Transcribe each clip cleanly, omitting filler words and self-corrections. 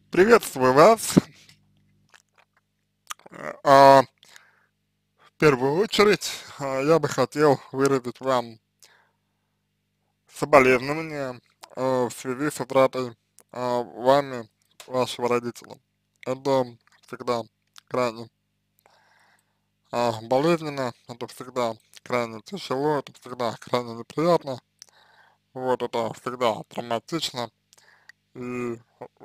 Приветствую вас. В первую очередь я бы хотел выразить вам соболезнования в связи с утратой вами вашего родителя. Это всегда крайне болезненно, это всегда крайне тяжело, это всегда крайне неприятно, вот это всегда травматично и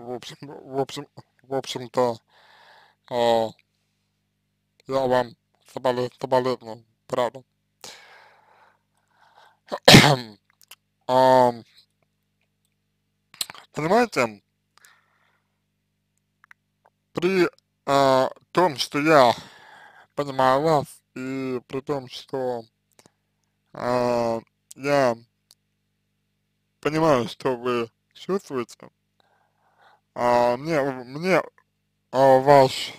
в общем-то а, я вам соболезную, правда. Ам, Понимаете, при том, что я понимаю вас, и при том, что а, я понимаю, что вы чувствуете, мне ваш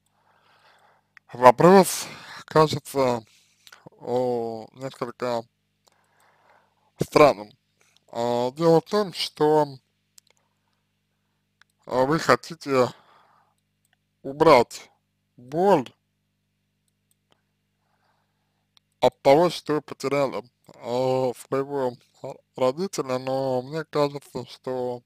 вопрос кажется несколько странным. Дело в том, что вы хотите убрать боль от того, что потеряли своего родителя, но мне кажется, что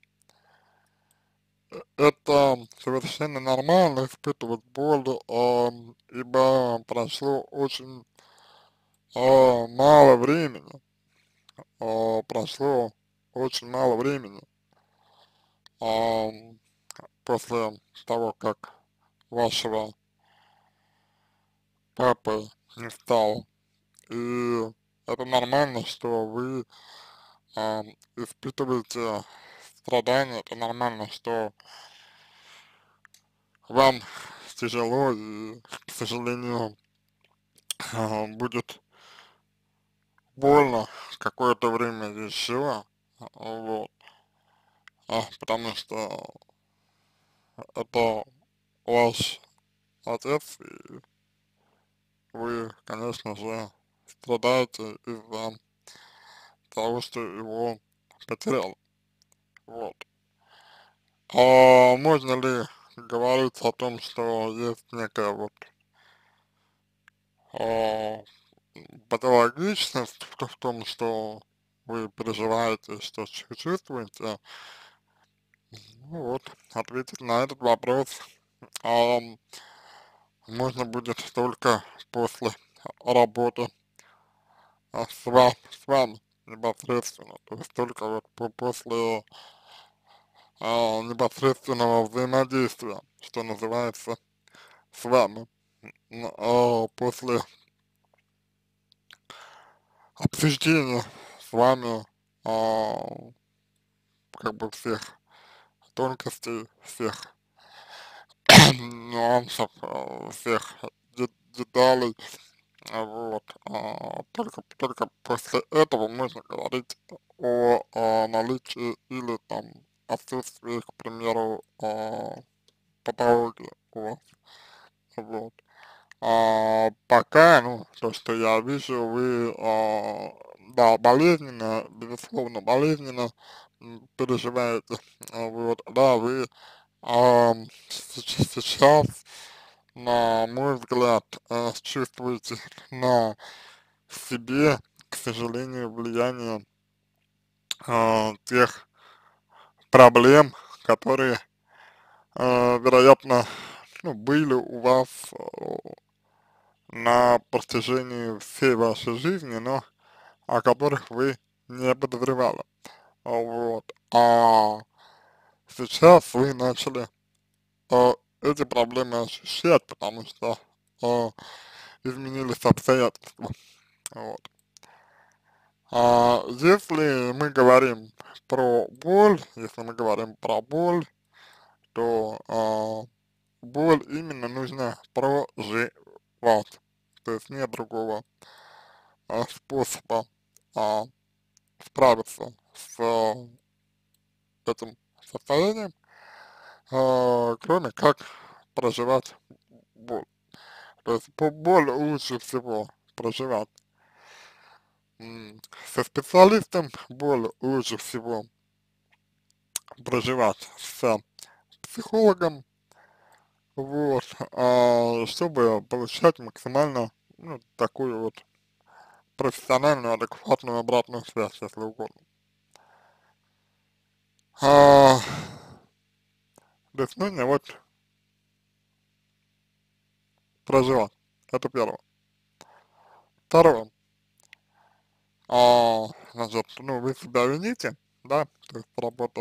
это совершенно нормально испытывать боль, ибо прошло очень мало времени, прошло очень мало времени ам, после того, как вашего папы не стало. И это нормально, что вы испытываете страдания, это нормально, что вам тяжело и, к сожалению, будет больно какое-то время еще, вот, потому что это ваш отец, и вы, конечно же, страдаете из-за того, что его потерял, вот. Можно ли говорить о том, что есть некая вот а, патологичность в том, что вы переживаете, что чувствуете? Ну вот, ответить на этот вопрос ам, можно будет только после работы с вами непосредственно, то есть только вот после непосредственного взаимодействия, что называется, с вами. После обсуждения с вами а, как бы всех тонкостей, всех нюансов, всех деталей. Вот. Только после этого можно говорить о наличии или там отсутствии, к примеру, патологии у вас. Вот. Пока, ну, то, что я вижу, вы, да, болезненно, безусловно, болезненно переживаете. Вот, да, вы сейчас, на мой взгляд, чувствуете на себе, к сожалению, влияние тех проблем, которые, вероятно, ну, были у вас на протяжении всей вашей жизни, но о которых вы не подозревали. Вот. А сейчас вы начали эти проблемы ощущать, потому что э, изменились обстоятельства. Вот. Если мы говорим про боль, если мы говорим про боль, то боль именно нужно проживать. То есть нет другого способа а, справиться с этим состоянием, кроме как проживать боль. То есть боль лучше всего проживать со специалистом, боль лучше всего проживать с психологом, вот, чтобы получать максимально, ну, такую вот профессиональную, адекватную обратную связь, если угодно. А, без ныне вот проживать. Это первое. Второе. Значит, ну, вы себя вините, да, то есть работа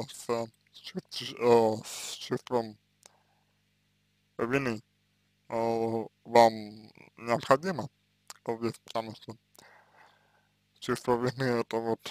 с чувством вины вам необходимо здесь, потому что чувство вины это вот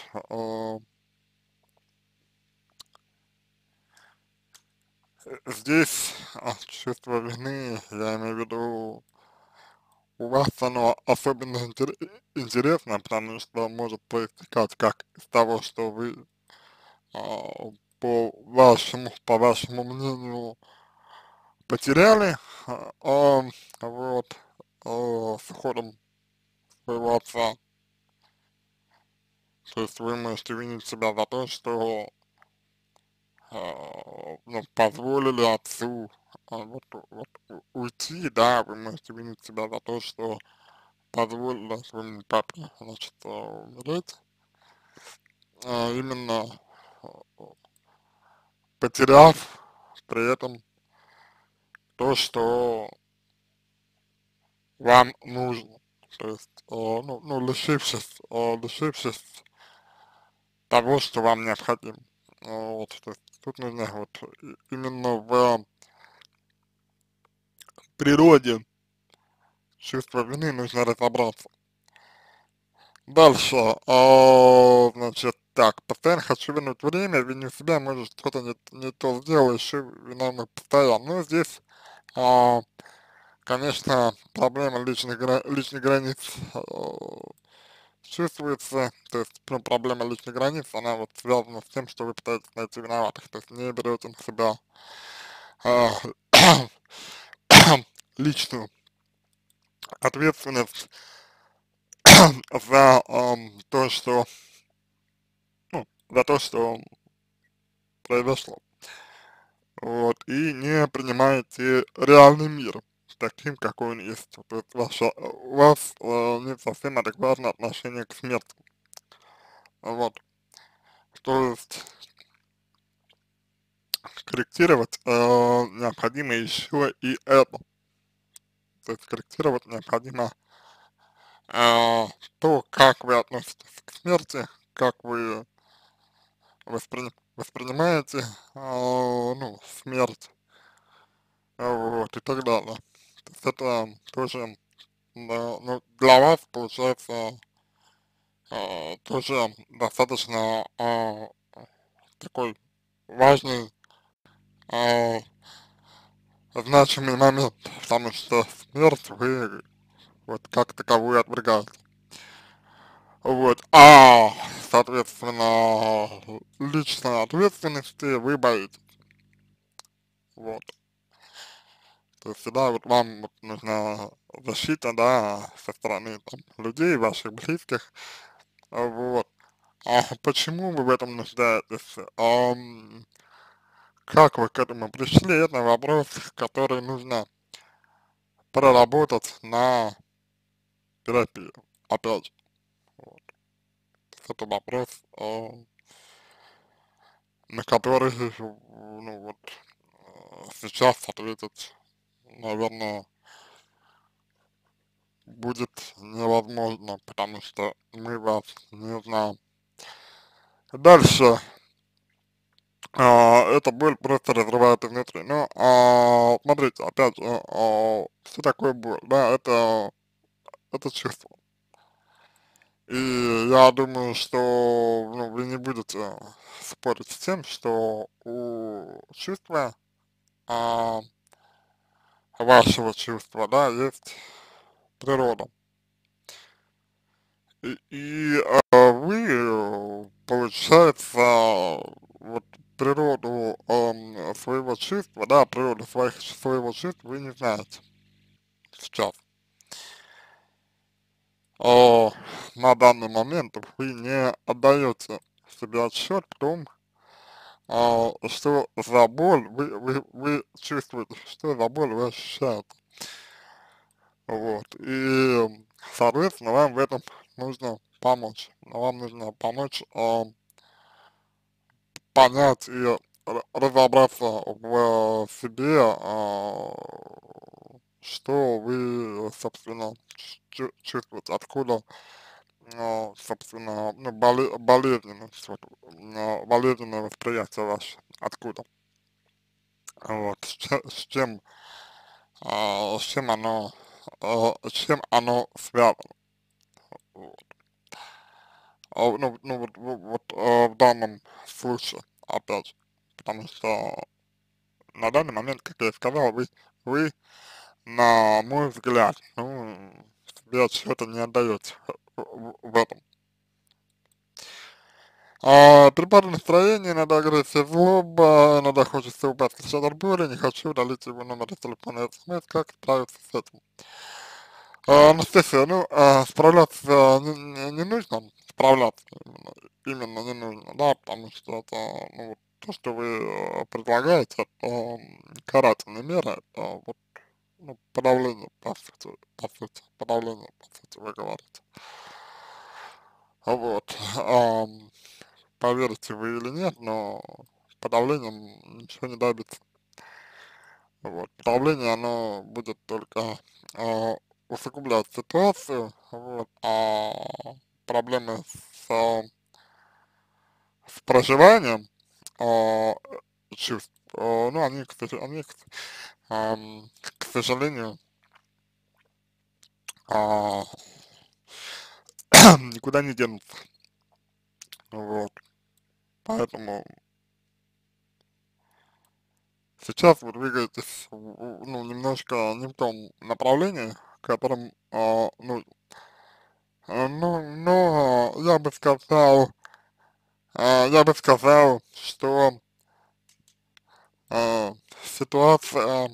здесь чувство вины, я имею в виду, у вас оно особенно интересно, потому что может проистекать как из того, что вы а, по вашему мнению потеряли, вот, с уходом своего отца. То есть вы можете винить себя за то, что ну, позволили отцу уйти, да, вы можете винить себя за то, что позволили своему папе, значит, умереть, именно а, потеряв при этом то, что вам нужно. То есть, ну, лишившись того, что вам необходимо. Вот, то есть тут нужно вот именно в природе чувства вины нужно разобраться. Дальше, значит, так, постоянно хочу вернуть время, виню себя, может, что-то не то сделал, еще виновных постоянно. Ну, здесь, а, конечно, проблема личных границ чувствуется, то есть, ну, проблема личных границ, она вот связана с тем, что вы пытаетесь найти виноватых, то есть не берете на себя а, личную ответственность за то, что, ну, за то, что произошло. Вот, и не принимаете реальный мир таким, какой он есть. То есть у вас не совсем адекватное отношение к смерти. Вот, то есть корректировать необходимо еще и это. То есть корректировать необходимо то, как вы относитесь к смерти, как вы воспринимаете, ну, смерть, вот, и так далее. То есть это тоже, да, ну, для вас получается тоже достаточно такой важный, а, значимый момент, потому что смерть вы вот как таковую отвергаете. Вот, соответственно, личной ответственности вы боитесь. Вот. То есть всегда вот вам вот нужна защита, да, со стороны там, людей, ваших близких. Вот. А почему вы в этом нуждаетесь? Как вы к этому пришли? Это вопрос, который нужно проработать на терапии. Опять же, вот. Это вопрос, на который, ну вот, сейчас ответить, наверное, будет невозможно, потому что мы вас не знаем. Дальше, эта боль просто разрывает изнутри. Ну, смотрите, опять же, что такое боль, да, это чувство. И я думаю, что, ну, вы не будете спорить с тем, что у чувства, а, вашего чувства, да, есть природа. Вы, получается, вот природу своего чувства, да, природу своего чувства вы не знаете сейчас. А, на данный момент вы не отдаете себе отчет в том, что за боль вы чувствуете, что за боль вы ощущаете. Вот. И, соответственно, вам в этом нужно помочь. Вам нужно помочь понять и разобраться в себе, что вы, собственно, чувствуете, откуда, собственно, ну, болезненность, вот, болезненное восприятие ваше, откуда, вот, с чем оно связано, вот. В данном случае, опять же, потому что на данный момент, как я и сказал, вы, на мой взгляд, ну, себе отчета не отдаете в этом. Перепады настроения, иногда агрессия, злоба, иногда хочется упасть кричать от боли, не хочу удалить его номер телефона и смс, как справиться с этим. Анастасия, ну, справляться не нужно, справляться именно не нужно, да, потому что это, ну, вот то, что вы предлагаете, это карательные меры, это вот, ну, подавление, по сути, подавление, по сути, вы говорите. Вот, поверите вы или нет, но подавлением ничего не добиться. Вот, подавление, оно будет только усугублять ситуацию, вот, а проблемы с проживанием а, чувств, ну, они, к сожалению, а, никуда не денутся, вот, поэтому сейчас вы двигаетесь, ну, немножко не в том направлении, которым, ну, я бы сказал, что а, ситуация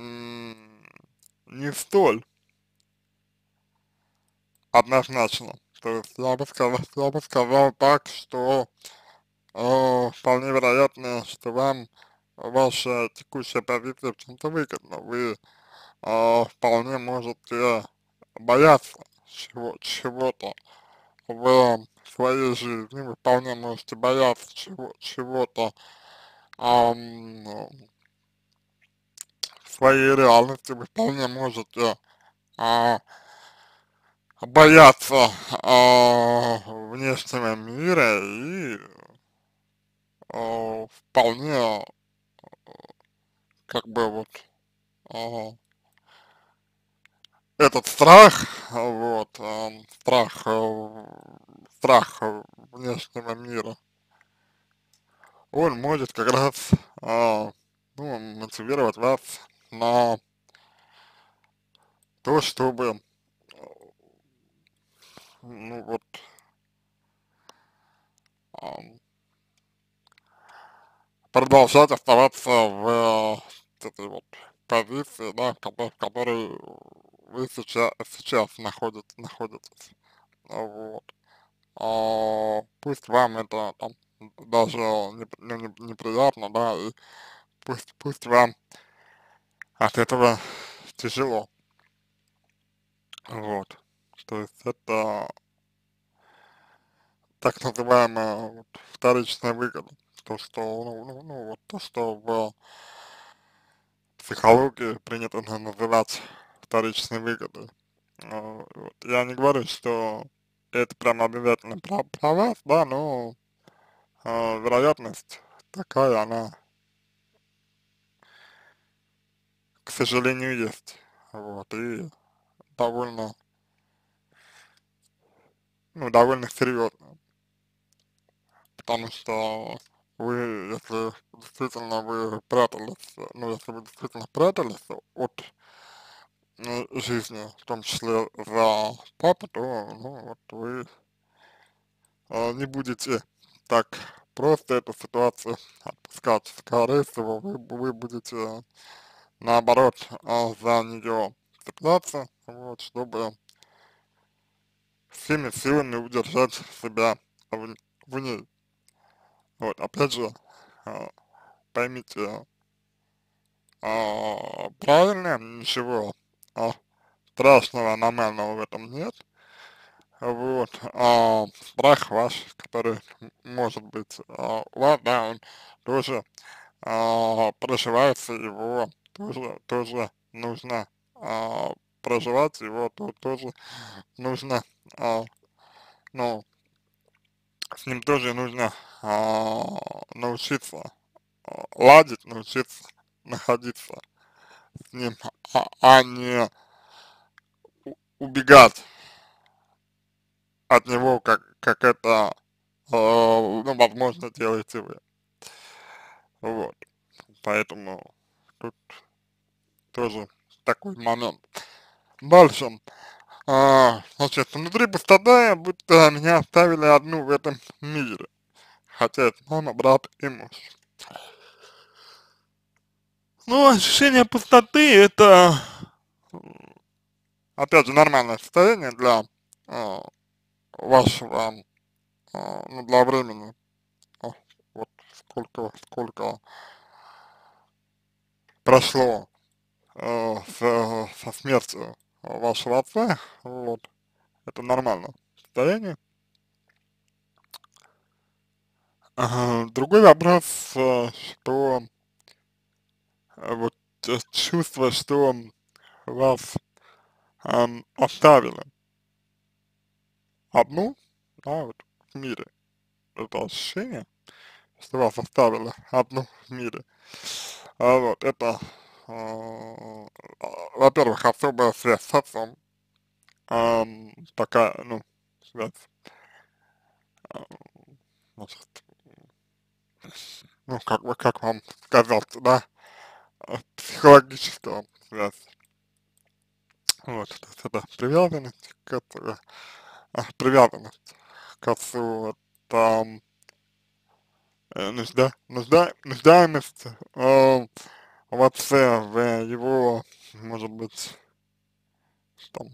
не столь однозначна. То есть я бы сказал так, что вполне вероятно, что вам ваша текущая позиция в чем-то выгодна. Вы вполне можете бояться чего-то в своей жизни, вы вполне можете бояться чего-то в своей реальности, вы вполне можете а, бояться внешнего мира и вполне как бы вот а, этот страх, страх внешнего мира, он может как раз ну, мотивировать вас на то, чтобы ну вот ам, продолжать оставаться в этой вот позиции, да, в которой вы сейчас находитесь, вот. Пусть вам это там даже неприятно, да, и пусть вам от этого тяжело, вот. То есть это так называемая вот вторичная выгода, то, что, вот то, что в психологии принято называть вторичной выгодой. Вот. Я не говорю, что это прям обязательно про вас, да, но вероятность такая, она, к сожалению, есть. Вот, и довольно, ну, довольно серьезно, потому что вы, если действительно вы прятались, ну, если вы действительно прятались от жизни, в том числе за папу, то, ну, вот вы не будете так просто эту ситуацию отпускать. Скорее всего, вы будете, наоборот, за нее цепляться, вот, чтобы всеми силами удержать себя в ней. Вот, опять же, а, поймите правильно, ничего а, страшного, аномального в этом нет. Вот, страх ваш, который может быть у вас, да, он тоже проживается, его тоже нужно проживать, его тоже нужно, а, ну, с ним тоже нужно научиться ладить, научиться находиться с ним, не убегать от него, как это, ну, возможно, делаете вы. Вот, поэтому тут тоже такой момент. Дальше. Значит, внутри пустота, будто меня оставили одну в этом мире. Хотя это мама, брат и муж. Ну, ощущение пустоты это, опять же, нормальное состояние для а, вашего, ну, для времени. А, вот сколько прошло со смертью вашего отца, вот, это нормальное состояние. Другой вопрос, что вот чувство, что вас оставили одну, да, вот в мире, это ощущение, что вас оставили одну в мире, вот, это, во-первых, особая связь с отцом, такая, ну, связь, а, значит, ну, как вам сказать, да, психологическая связь, вот, то есть это привязанность к этому, привязанность к отцу, это нуждаемость в отце, в его, может быть, там,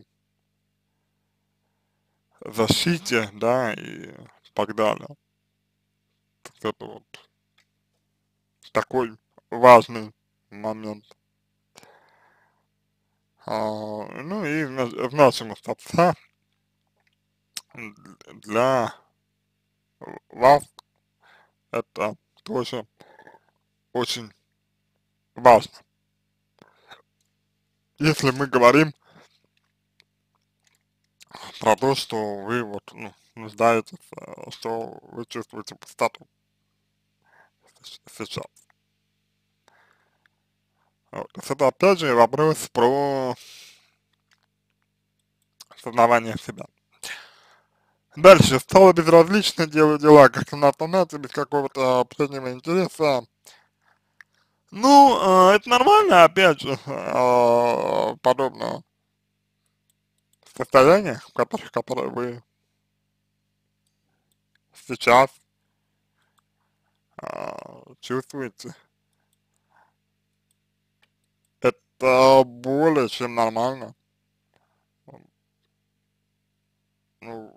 защите, да, и так далее. То есть это вот такой важный момент. Ну и значимость отца для вас это тоже очень важно. Если мы говорим про то, что вы вот, ну, нуждаетесь, что вы чувствуете пустоту сейчас. Вот. То есть это опять же вопрос про осознавание себя. Дальше. Стало безразлично, делаю дела как на автомате, без какого-то прежнего интереса. Ну, это нормально, опять же, подобное состояние, которое вы сейчас чувствуете. Это более чем нормально. Ну,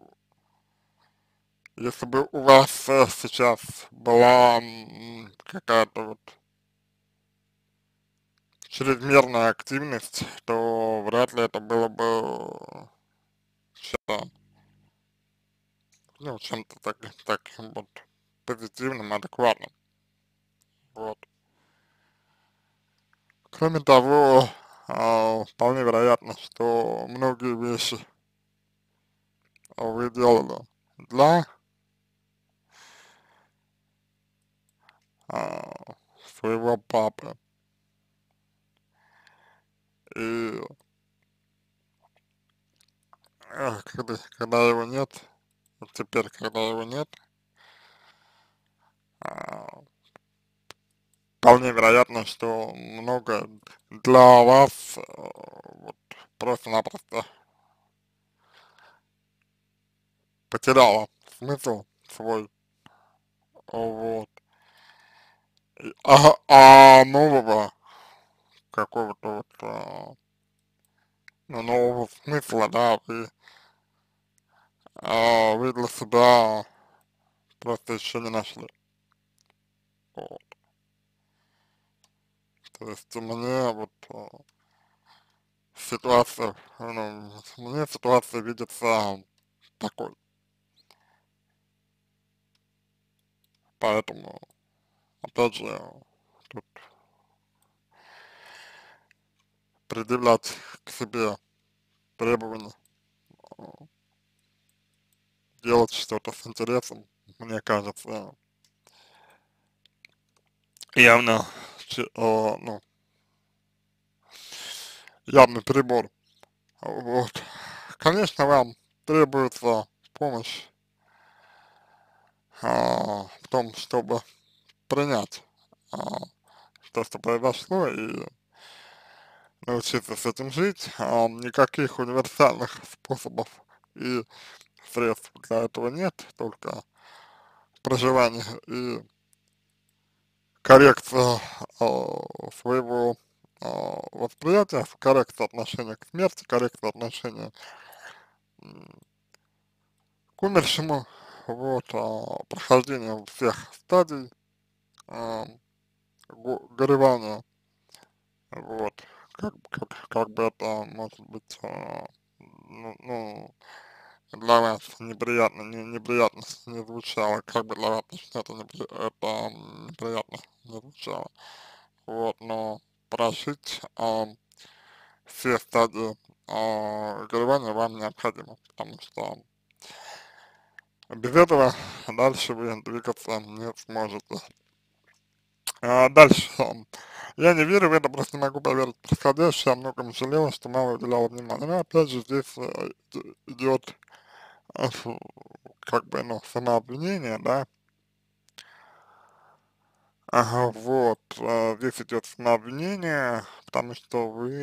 если бы у вас сейчас была какая-то вот чрезмерная активность, то вряд ли это было бы чем-то, ну, чем-то таким вот позитивным, адекватным. Вот. Кроме того, вполне вероятно, что многие вещи вы делали для своего папы. И когда его нет, вот теперь, когда его нет, а, вполне вероятно, что много для вас вот, просто-напросто потеряла смысл свой, вот. Нового какого-то вот, ну, нового смысла, да, вы для себя просто еще не нашли. Вот. То есть мне вот ситуация, ну, мне ситуация видится такой, поэтому, опять же, тут предъявлять к себе требования, э, делать что-то с интересом, мне кажется, явно, ну, явный перебор. Вот. Конечно, вам требуется помощь в том, чтобы принять то, что произошло, и научиться с этим жить. Никаких универсальных способов и средств для этого нет, только проживание и коррекция своего восприятия, коррекция отношения к смерти, коррекция отношения к умершему, вот, прохождение всех стадий а, горевания, вот, как бы это, может быть, ну, для вас неприятно, неприятно не звучало, как бы для вас это, это неприятно не звучало, вот, но прожить все стадии горевания вам необходимо, потому что без этого дальше вы двигаться не сможете. Дальше. Я не верю в это, просто не могу поверить в происходящее, о многом жалела, что мало уделяла внимания. Но опять же здесь идет как бы, ну, самообвинение, да, ага, вот, здесь идет самообвинение, потому что вы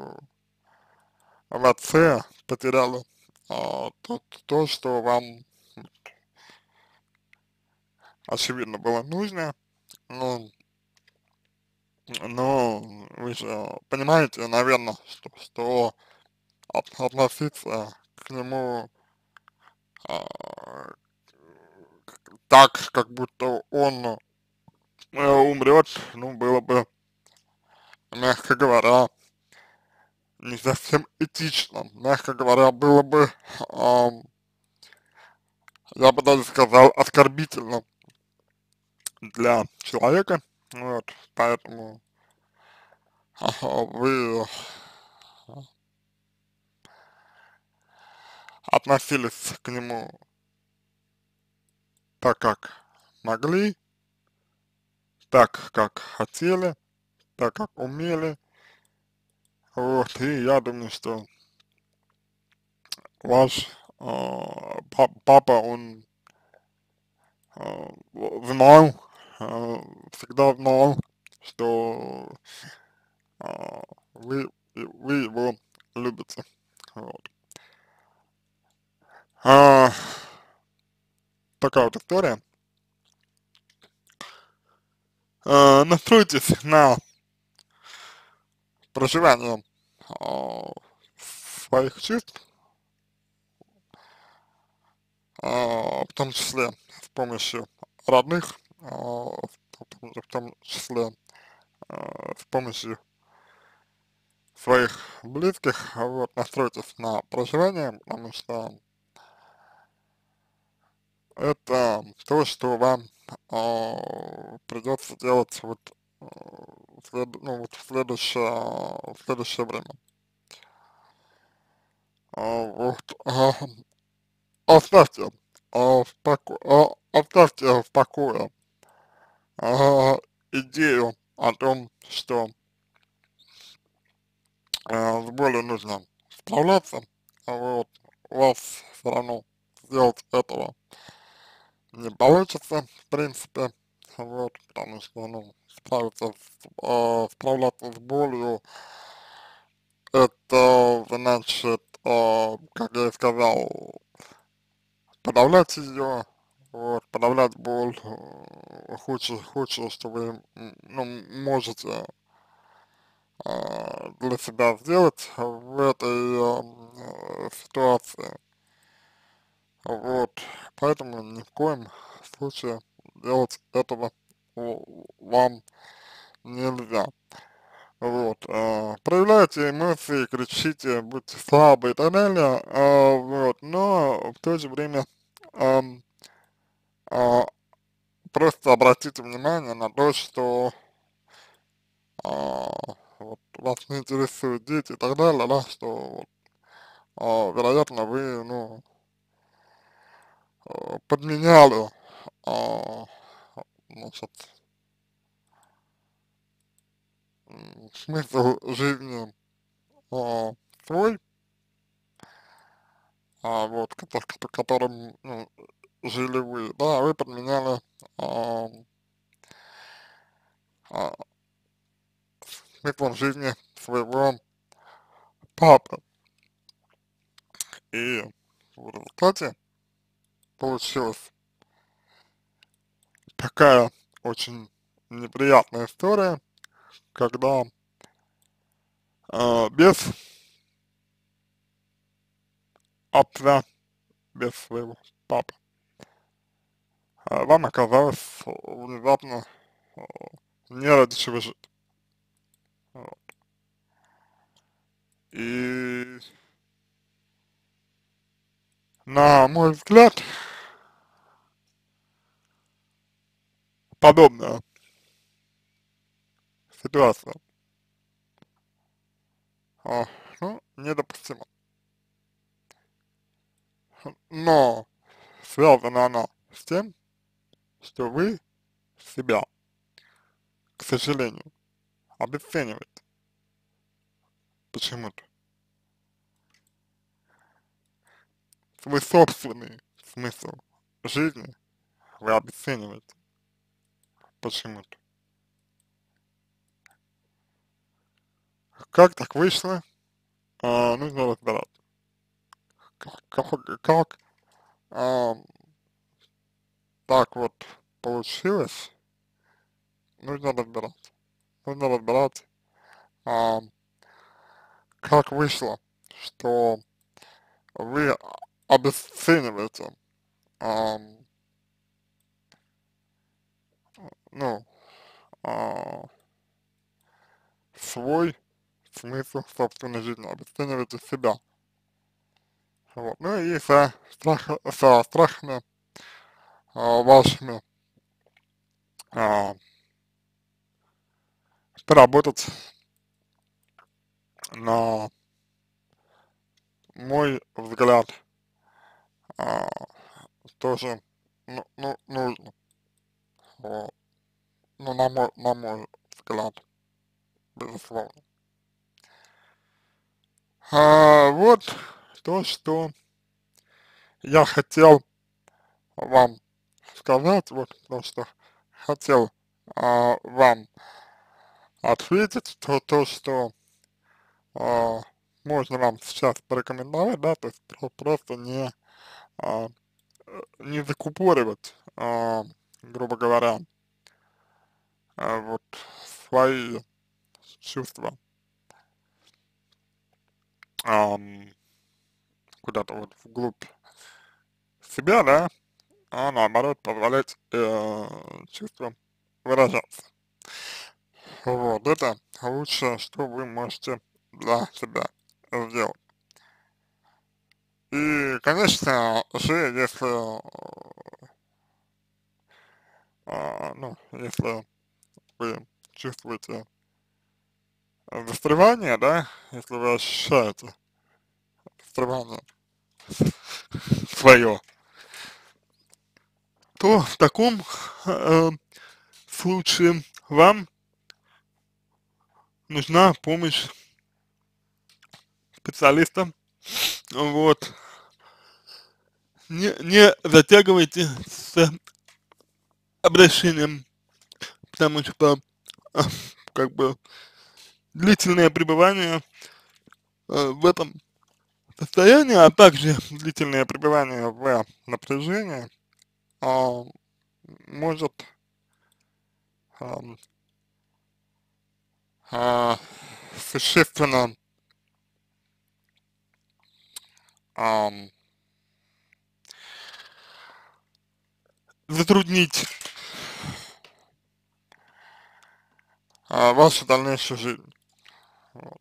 в отце потеряли то, что вам, очевидно, было нужно, ну, но вы же понимаете, наверное, что относиться к нему а, так, как будто он умрет, ну, было бы, мягко говоря, не совсем этично. Мягко говоря, было бы, я бы даже сказал, оскорбительно для человека. Вот, поэтому вы относились к нему так, как могли, так, как хотели, так, как умели. Вот, и я думаю, что ваш папа, он знал, всегда знал, что вы его любите. Вот. А, такая вот история. Настройтесь на проживание своих чувств, в том числе с помощью родных, в том числе с помощью своих близких, вот, настройтесь на проживание, потому что это то, что вам придется делать вот, ну, вот в следующее время. Вот, оставьте, оставьте в покое идею о том, что с болью нужно справляться, вот, у вас все равно сделать этого не получится, в принципе, вот, потому что, ну, справляться с болью, это значит, как я и сказал, подавлять ее, вот, подавлять боль, худшее, что вы, ну, можете для себя сделать в этой ситуации, вот, поэтому ни в коем случае делать этого вам нельзя. Вот, проявляйте эмоции, кричите, будьте слабы и так далее, вот, но в то же время, ам, а, просто обратите внимание на то, что, вот, вас не интересуют дети и так далее, да, что, вот, вероятно, вы, ну, подменяли, а, значит, смысл жизни, а, свой, вот, которым, ну, жили вы, да, вы подменяли, а, а, смыслом жизни своего папы. И в результате получилась такая очень неприятная история, когда без отца, без своего папы, вам оказалось внезапно а, не ради чего жить. Вот. И на мой взгляд, подобная ситуация, ну, недопустима. Но связана она с тем, что вы себя, к сожалению, обесцениваете почему-то. Свой собственный смысл жизни вы обесцениваете почему-то. Как так вышло, нужно разбираться. Как а, так вот получилось, нужно разбираться. Нужно разбирать, а, как вышло, что вы обесцениваете, ам, ну, а, свой смысл собственной жизни, обесцениваете себя. Вот. Ну и со страхами вашими а, поработать на мой взгляд, а, тоже нужно. Вот. Ну, на мой взгляд, безусловно. Вот то, что я хотел вам сказать, вот то, что хотел вам ответить, то, что а, можно вам сейчас порекомендовать, да, то есть просто а, не закупоривать, грубо говоря, вот свои чувства ам, куда-то вот вглубь себя, да, а наоборот позволять чувствам выражаться. Вот, это лучшее, что вы можете для себя сделать. И, конечно же, если, ну, если вы чувствуете застревание, да, если вы ощущаете застревание свое, то в таком э, случае вам нужна помощь специалиста. Вот. Не затягивайте с обращением, потому что э, как бы длительное пребывание в этом состоянии, а также длительное пребывание в напряжении а, может ам, а, существенно ам, затруднить вашу дальнейшую жизнь. Вот.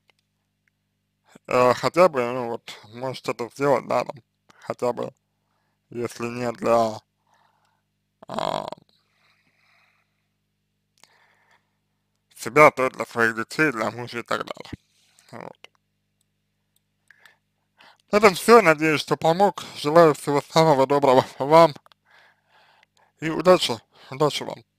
Хотя бы, ну вот, может это сделать, да, там, хотя бы, если не для а, себя, то для своих детей, для мужа и так далее. Вот. На этом все, надеюсь, что помог. Желаю всего самого доброго вам и удачи вам.